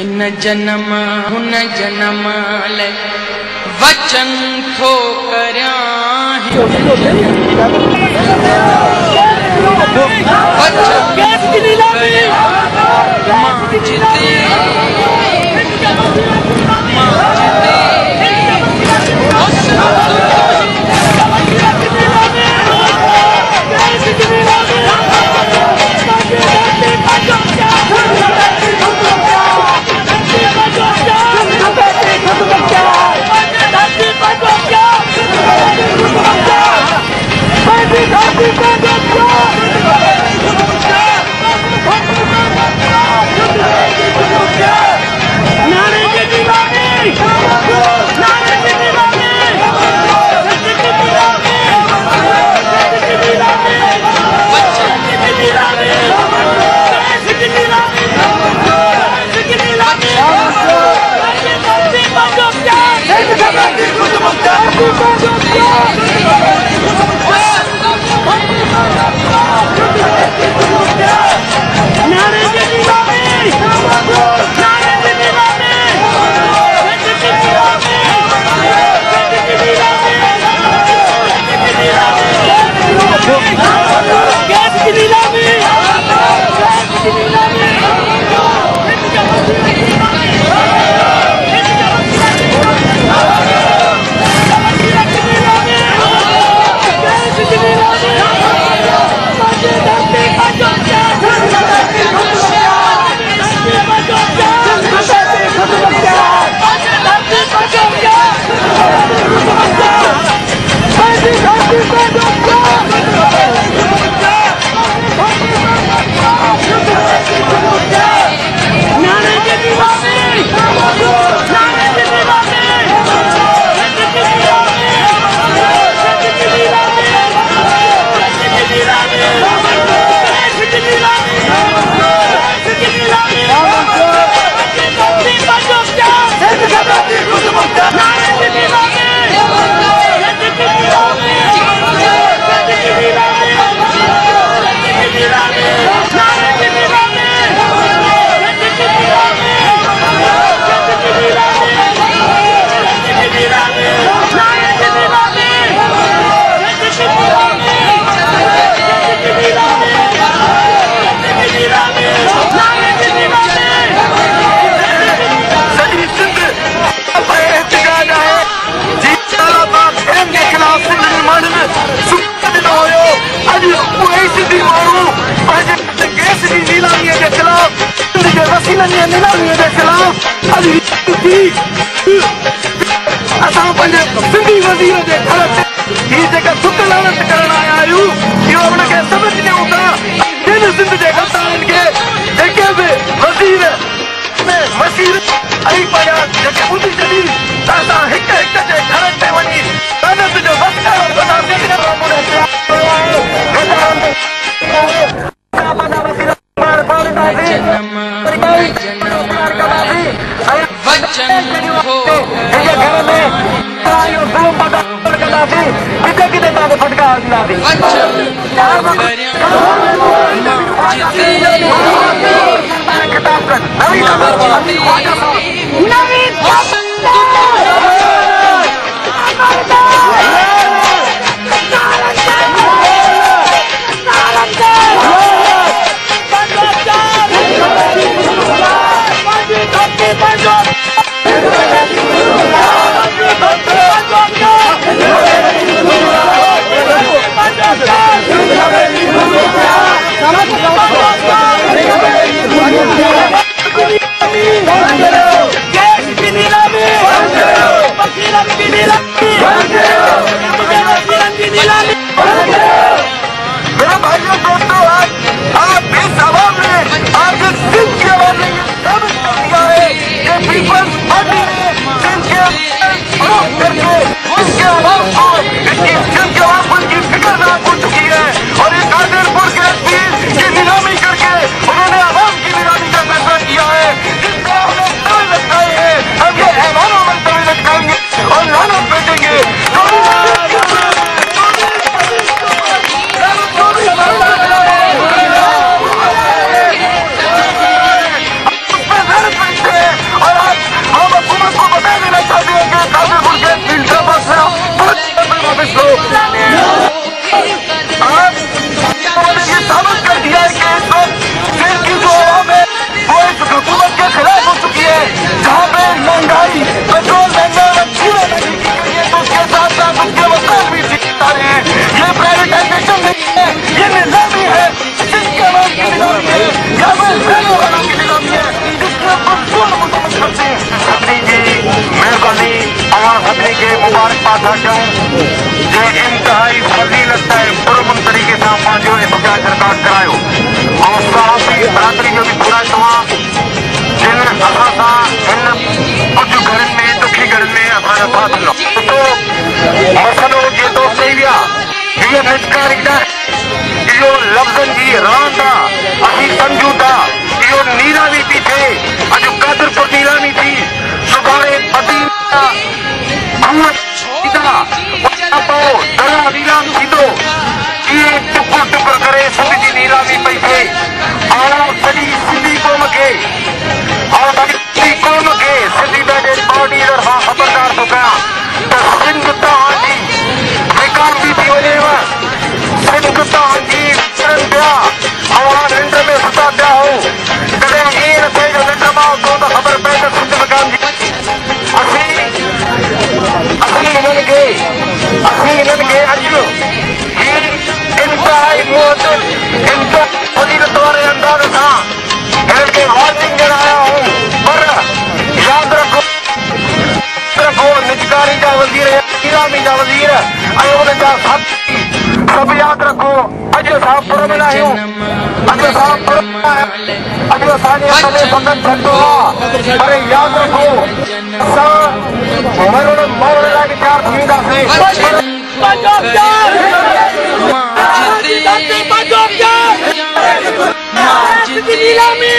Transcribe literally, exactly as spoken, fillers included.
हिन जन्म हुन जन्म ले वचन थो करया सिंधी वज़ीर जे घर ही जेका सुख लानत करण आया आहियूं इहो उनखे समझ ॾियूं था जिन सिंध जे गद्दारनि खे जेके बि वज़ीर वज़ीर आई पिया जेके ॿुधी छॾी त असां हिक हिक जे घर ते वञी लानत जो बस था चऊं जे इंतहाई फज़ीलत है पुरमन तरीक़े सां पंहिंजो एहतजाज रिकॉर्ड करायो ऐं सहाफ़ी बरादरी जो बि घुराए चवां जिन असां सां हिन कुझु घरनि में दुखी घरनि में असांजो साथ ॾिनो मसइलो जेतो चई विया हीअ निजकारी न इहो लफ़्ज़नि जी रांदि आहे असीं सम्झूं था इहो नीलामी थी थिए अॼु कादरपुर नीलामी थी सुभाणे बदी दरिया नीलाम थींदो इहे टुकुर टुकुर करे सिंध जी नीलामी पई थिए ऐं सॼी सिंधी क़ौम खे ऐं सॼी क़ौम खे सिंधी पंहिंजे बॉडी तरफ़ां ख़बरदार थो कयां त सिंध तव्हांजी बेकार बि थी वञेव सिंध तव्हांजी विकिरनि पिया हवा निंड में सुता पिया हो कॾहिं ईअं न थिए जो निंड मां उथो त ख़बर पए त सिंध विकामजी असीं असीं हिननि खे असीं हिननि खे अॼु ही इंतहाई मुहतद इंतहाई फज़ीलत वारे अंदाज़ सां हिननि खे वार्निंग ॾियण आया आहियूं पर यादि रखो रखो निजकारी जा वज़ीर नीलामी जा वज़ीर ऐं उन्हनि जा साथी सभु यादि रखो अॼु असां पुर में न आहियूं अॼु असां पुर में न आहियूं अॼु असांजे हथ में फ़क़ति झंडो आहे पर यादि रखो असां मरण मरण लाइ बि तयारु थी वेंदासीं नीलामी